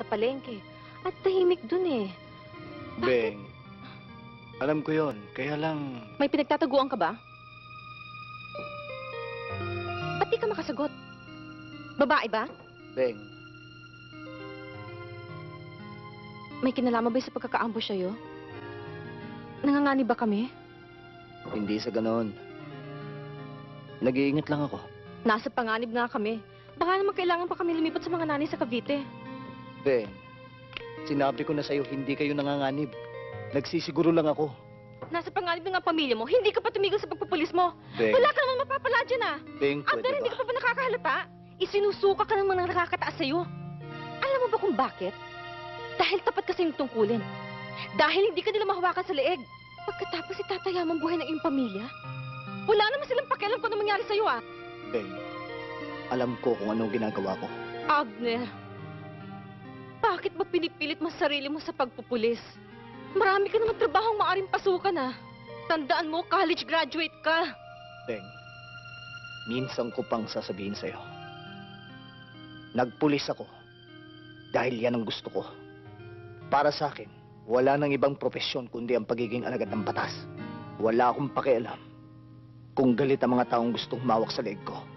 palengke. At tahimik dun eh. Beng, alam ko yon. Kaya lang... May pinagtataguan ka ba? Ba't di ka makasagot? Babae ba? Beng, May kinalaman ba sa pagkakaambush sa'yo? Nanganganib ba kami? hindi sa ganon. Nag-iingat lang ako. Nasa panganib nga kami. Baka naman kailangan pa kami lumipat sa mga nanay sa Cavite. Beng, sinabi ko na sa'yo, hindi kayo nanganganib. Nagsisiguro lang ako. Nasa panganib na nga pamilya mo, hindi ka pa tumigil sa pagpupulis mo. Beng, Wala ka namang mapapala dyan ah. Beng, At pwede hindi ba? ka pa nakakahalata. Isinusuka ka ng mga nakakataas sa'yo. Alam mo ba kung bakit? Dahil tapat kasi yung tungkulin. Dahil hindi ka nila mahawakan sa leeg. Pagkatapos itatayamang buhay ng iyong pamilya, wala naman silang pakialam kung ano mangyari sa'yo ah. Beng, alam ko kung anong ginagawa ko. Agner, bakit ba pinipilit mo sarili mo sa pagpupulis? Marami ka naman trabahong maaaring pasukan ah. Tandaan mo, college graduate ka. Beng, minsan ko pang sasabihin sa'yo. Nagpulis ako dahil yan ang gusto ko. Para sa akin, wala nang ibang propesyon kundi ang pagiging alagad ng batas. Wala akong pakialam kung galit ang mga taong gustong humawak sa leeg ko.